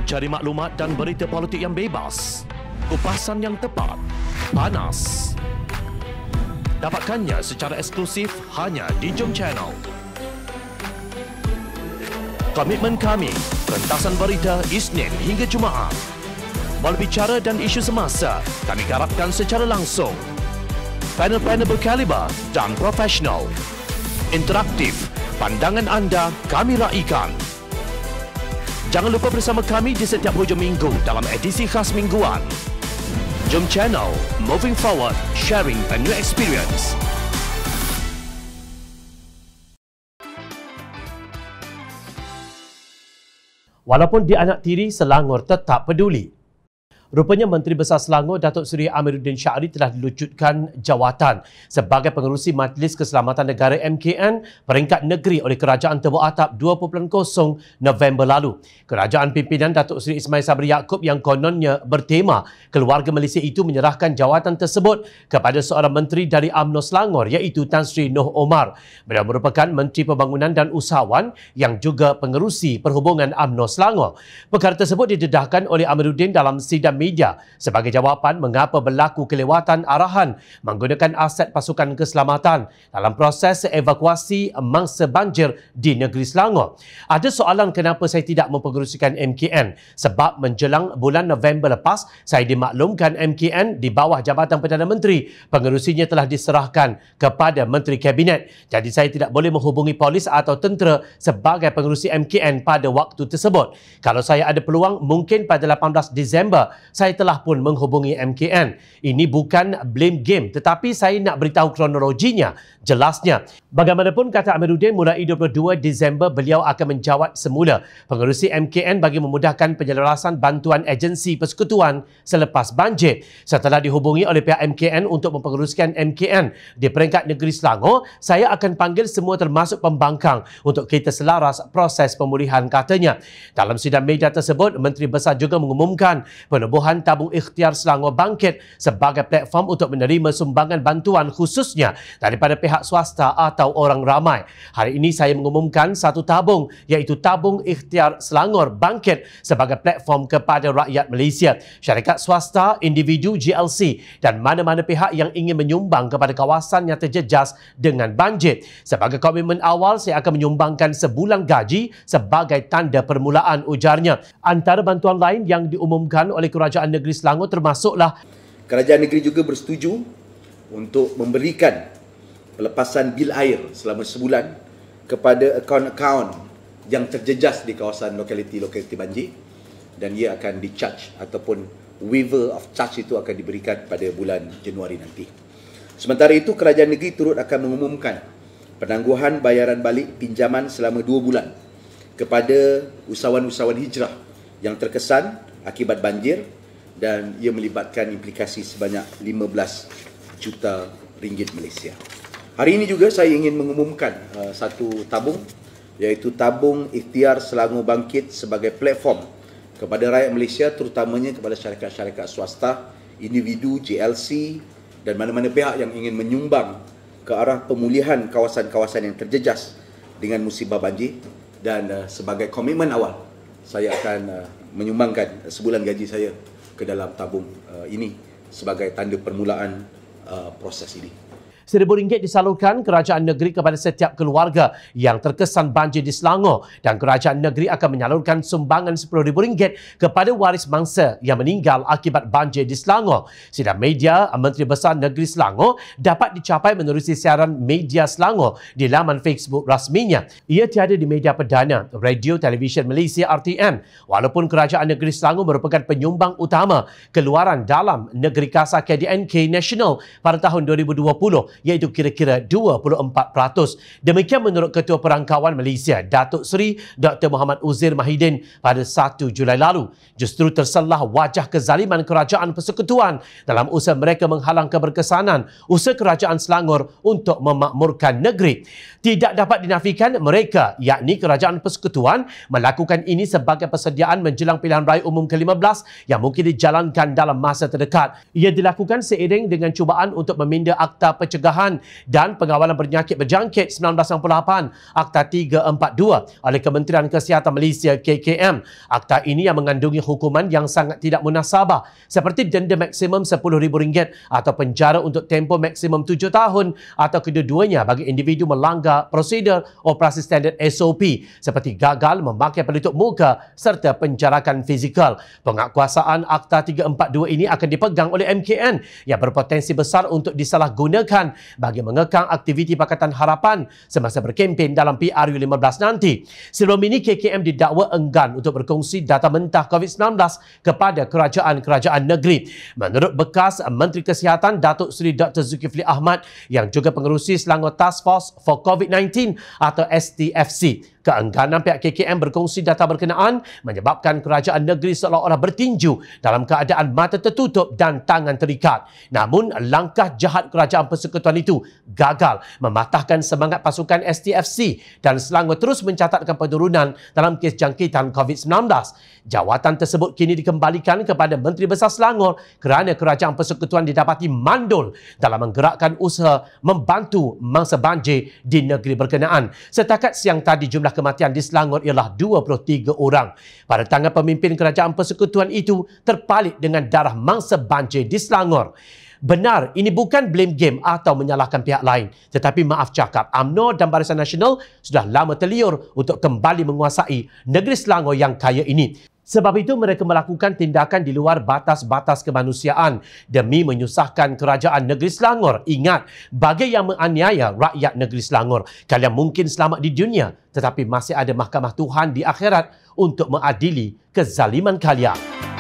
Cari maklumat dan berita politik yang bebas, kupasan yang tepat, panas. Dapatkannya secara eksklusif hanya di Jom Channel. Komitmen kami, pentasan berita Isnin hingga Jumaat. Bicara dan isu semasa, kami garapkan secara langsung. Panel-panel berkaliber dan profesional. Interaktif, pandangan anda kami raikan. Jangan lupa bersama kami di setiap hujung minggu dalam edisi khas mingguan. Jom Channel, moving forward, sharing a new experience. Walaupun Dianaktiri, Selangor tetap peduli. Rupanya Menteri Besar Selangor Datuk Seri Amiruddin Syari telah dilucutkan jawatan sebagai pengerusi Majlis Keselamatan Negara MKN peringkat negeri oleh Kerajaan Tebuk Atap 2.0 November lalu. Kerajaan pimpinan Datuk Seri Ismail Sabri Yaakob yang kononnya bertema keluarga Malaysia itu menyerahkan jawatan tersebut kepada seorang menteri dari UMNO Selangor iaitu Tan Sri Noh Omar. Beliau merupakan Menteri Pembangunan dan Usahawan yang juga pengerusi Perhubungan UMNO Selangor. Perkara tersebut didedahkan oleh Amiruddin dalam sidang media sebagai jawapan mengapa berlaku kelewatan arahan menggunakan aset pasukan keselamatan dalam proses evakuasi mangsa banjir di negeri Selangor. Ada soalan kenapa saya tidak mempengerusikan MKN sebab menjelang bulan November lepas saya dimaklumkan MKN di bawah Jabatan Perdana Menteri pengerusinya telah diserahkan kepada Menteri Kabinet. Jadi saya tidak boleh menghubungi polis atau tentera sebagai pengerusi MKN pada waktu tersebut. Kalau saya ada peluang mungkin pada 18 Disember saya telah pun menghubungi MKN. Ini bukan blame game tetapi saya nak beritahu kronologinya, jelasnya. Bagaimanapun kata Amiruddin, mulai 22 Disember beliau akan menjawat semula pengerusi MKN bagi memudahkan penyelarasan bantuan agensi persekutuan selepas banjir. Setelah dihubungi oleh pihak MKN untuk mempengerusikan MKN di peringkat negeri Selangor, saya akan panggil semua termasuk pembangkang untuk kita selaras proses pemulihan, katanya. Dalam sidang media tersebut, Menteri Besar juga mengumumkan penubuhan Tabung Ikhtiar Selangor Bangkit sebagai platform untuk menerima sumbangan bantuan khususnya daripada pihak swasta atau orang ramai. Hari ini saya mengumumkan satu tabung iaitu Tabung Ikhtiar Selangor Bangkit sebagai platform kepada rakyat Malaysia, syarikat swasta, individu, GLC dan mana-mana pihak yang ingin menyumbang kepada kawasan yang terjejas dengan banjir. Sebagai komitmen awal, saya akan menyumbangkan sebulan gaji sebagai tanda permulaan, ujarnya. Antara bantuan lain yang diumumkan oleh Kerajaan Negeri Selangor termasuklah Kerajaan negeri juga bersetuju untuk memberikan pelepasan bil air selama sebulan kepada akaun-akaun yang terjejas di kawasan lokaliti banjir dan ia akan di-charge ataupun waiver of charge itu akan diberikan pada bulan Januari nanti. Sementara itu, kerajaan negeri turut akan mengumumkan penangguhan bayaran balik pinjaman selama 2 bulan kepada usahawan-usahawan hijrah yang terkesan akibat banjir dan ia melibatkan implikasi sebanyak 15 juta ringgit Malaysia. Hari ini juga saya ingin mengumumkan satu tabung iaitu Tabung Ikhtiar Selangor Bangkit sebagai platform kepada rakyat Malaysia, terutamanya kepada syarikat-syarikat swasta, individu, GLC dan mana-mana pihak yang ingin menyumbang ke arah pemulihan kawasan-kawasan yang terjejas dengan musibah banjir. Dan sebagai komitmen awal, saya akan menyumbangkan sebulan gaji saya ke dalam tabung ini sebagai tanda permulaan proses ini. RM1,000 disalurkan kerajaan negeri kepada setiap keluarga yang terkesan banjir di Selangor dan kerajaan negeri akan menyalurkan sumbangan RM10,000 kepada waris mangsa yang meninggal akibat banjir di Selangor. Sidang media Menteri Besar Negeri Selangor dapat dicapai menerusi siaran media Selangor di laman Facebook rasminya. Ia tiada di media perdana, Radio Televisyen Malaysia RTM. Walaupun kerajaan negeri Selangor merupakan penyumbang utama keluaran dalam negeri kasar KDNK Nasional pada tahun 2020 iaitu kira-kira 24%. Demikian menurut Ketua Perangkawan Malaysia, Datuk Seri Dr. Muhammad Uzir Mahidin pada 1 Julai lalu. Justru terselah wajah kezaliman kerajaan persekutuan dalam usaha mereka menghalang keberkesanan usaha kerajaan Selangor untuk memakmurkan negeri. Tidak dapat dinafikan mereka, yakni kerajaan persekutuan, melakukan ini sebagai persediaan menjelang pilihan raya umum ke-15 yang mungkin dijalankan dalam masa terdekat. Ia dilakukan seiring dengan cubaan untuk meminda Akta Pencegahan Pencegahan dan Pengawalan Penyakit Berjangkit 1998 Akta 342 oleh Kementerian Kesihatan Malaysia KKM. Akta ini yang mengandungi hukuman yang sangat tidak munasabah seperti denda maksimum RM10,000 atau penjara untuk tempoh maksimum 7 tahun atau kedua-duanya bagi individu melanggar prosedur operasi standard SOP seperti gagal memakai pelitup muka serta penjarakan fizikal. Penguatkuasaan Akta 342 ini akan dipegang oleh MKN yang berpotensi besar untuk disalahgunakan bagi mengekang aktiviti Pakatan Harapan semasa berkempen dalam PRU15 nanti. Sebelum ini, KKM didakwa enggan untuk berkongsi data mentah COVID-19 kepada kerajaan-kerajaan negeri. Menurut bekas Menteri Kesihatan Datuk Seri Dr. Zulkifli Ahmad yang juga pengerusi Selangor Task Force for COVID-19 atau STFC, keengganan pihak KKM berkongsi data berkenaan menyebabkan kerajaan negeri seolah-olah bertinju dalam keadaan mata tertutup dan tangan terikat. Namun, langkah jahat kerajaan persekutuan itu gagal mematahkan semangat pasukan STFC dan Selangor terus mencatatkan penurunan dalam kes jangkitan COVID-19. Jawatan tersebut kini dikembalikan kepada Menteri Besar Selangor kerana kerajaan persekutuan didapati mandul dalam menggerakkan usaha membantu mangsa banjir di negeri berkenaan. Setakat siang tadi, jumlah kematian di Selangor ialah 23 orang. Pada tangan pemimpin kerajaan persekutuan itu terpalit dengan darah mangsa banjir di Selangor. Benar, ini bukan blame game atau menyalahkan pihak lain. Tetapi maaf cakap, UMNO dan Barisan Nasional sudah lama terliur untuk kembali menguasai negeri Selangor yang kaya ini. Sebab itu mereka melakukan tindakan di luar batas-batas kemanusiaan demi menyusahkan kerajaan negeri Selangor. Ingat, bagi yang menganiaya rakyat negeri Selangor, kalian mungkin selamat di dunia tetapi masih ada mahkamah Tuhan di akhirat untuk mengadili kezaliman kalian.